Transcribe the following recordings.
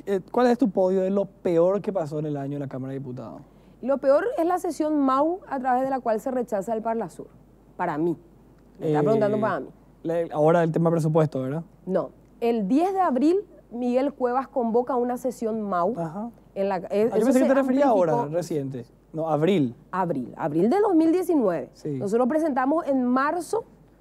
¿Cuál es tu podio de lo peor que pasó en el año en la Cámara de Diputados? Lo peor es la sesión MAU a través de la cual se rechaza el Parlasur, para mí. Me está preguntando para mí. Ahora el tema presupuesto, ¿verdad? No. El 10 de abril, Miguel Cuevas convoca una sesión MAU. Ajá. En la, Yo pensé que te referías ahora, reciente. No, abril. Abril de 2019. Sí. Nosotros presentamos en marzo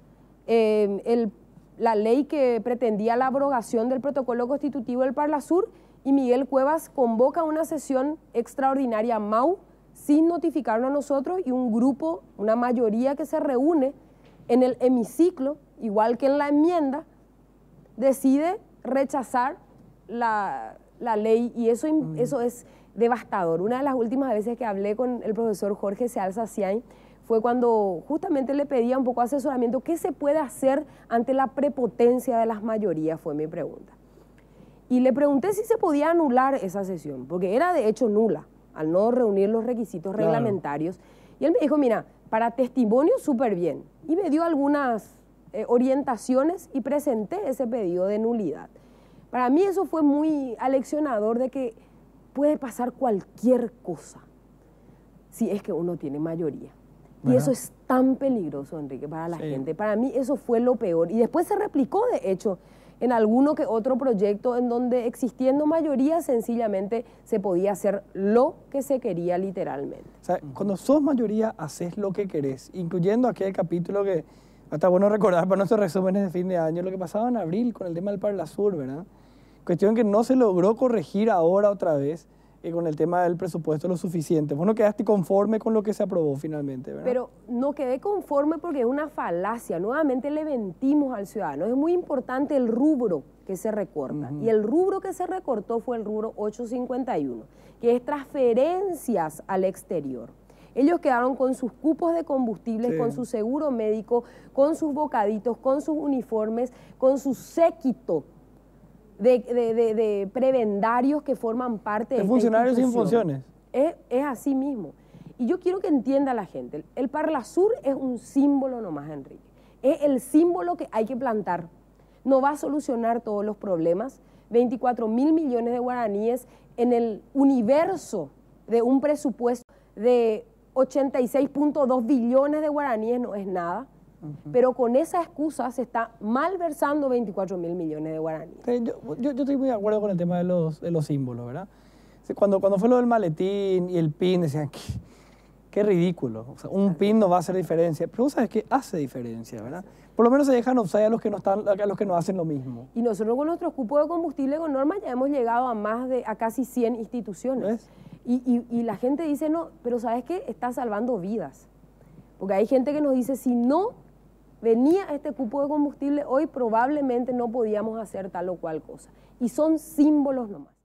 la ley que pretendía la abrogación del protocolo constitutivo del Parlasur y Miguel Cuevas convoca una sesión extraordinaria MAU sin notificarnos a nosotros y un grupo, una mayoría que se reúne en el hemiciclo, igual que en la enmienda, decide rechazar la ley y eso es devastador. Una de las últimas veces que hablé con el profesor Jorge Seal Saciain fue cuando justamente le pedía un poco de asesoramiento. ¿Qué se puede hacer ante la prepotencia de las mayorías? Fue mi pregunta. Y le pregunté si se podía anular esa sesión, porque era de hecho nula, al no reunir los requisitos reglamentarios. Y él me dijo, mira, para testimonio súper bien. Y me dio algunas orientaciones y presenté ese pedido de nulidad. Para mí eso fue muy aleccionador de que puede pasar cualquier cosa si es que uno tiene mayoría. Y eso es tan peligroso, Enrique, para la gente. Para mí eso fue lo peor. Y después se replicó, de hecho, en alguno que otro proyecto en donde existiendo mayoría sencillamente se podía hacer lo que se quería literalmente. O sea, cuando sos mayoría haces lo que querés, incluyendo aquel capítulo que está bueno recordar para nuestros resúmenes de fin de año, lo que pasaba en abril con el tema del Parlasur, ¿verdad? Cuestión que no se logró corregir ahora otra vez con el tema del presupuesto lo suficiente. Vos no quedaste conforme con lo que se aprobó finalmente, ¿verdad? Pero no quedé conforme porque es una falacia. Nuevamente le mentimos al ciudadano. Es muy importante el rubro que se recorta. Y el rubro que se recortó fue el rubro 851, que es transferencias al exterior. Ellos quedaron con sus cupos de combustibles, con su seguro médico, con sus bocaditos, con sus uniformes, con su séquito de prebendarios que forman parte de funcionarios sin funciones. Es así mismo. Y yo quiero que entienda la gente, el Parlasur es un símbolo nomás, Enrique. Es el símbolo que hay que plantar. No va a solucionar todos los problemas. 24.000 millones de guaraníes en el universo de un presupuesto de 86.2 billones de guaraníes no es nada. Pero con esa excusa se está malversando 24.000 millones de guaraníes. Yo estoy muy de acuerdo con el tema de los símbolos, ¿verdad? Cuando fue lo del maletín y el pin, decían, qué ridículo. O sea, un pin no va a hacer diferencia. Pero vos sabes que hace diferencia, ¿verdad? Por lo menos se dejan offside a los que no hacen lo mismo. Y nosotros con nuestros cupos de combustible con norma ya hemos llegado a casi 100 instituciones. Y la gente dice, no, pero ¿sabes qué? Está salvando vidas. Porque hay gente que nos dice, si no venía este cupo de combustible, hoy probablemente no podíamos hacer tal o cual cosa. Y son símbolos nomás.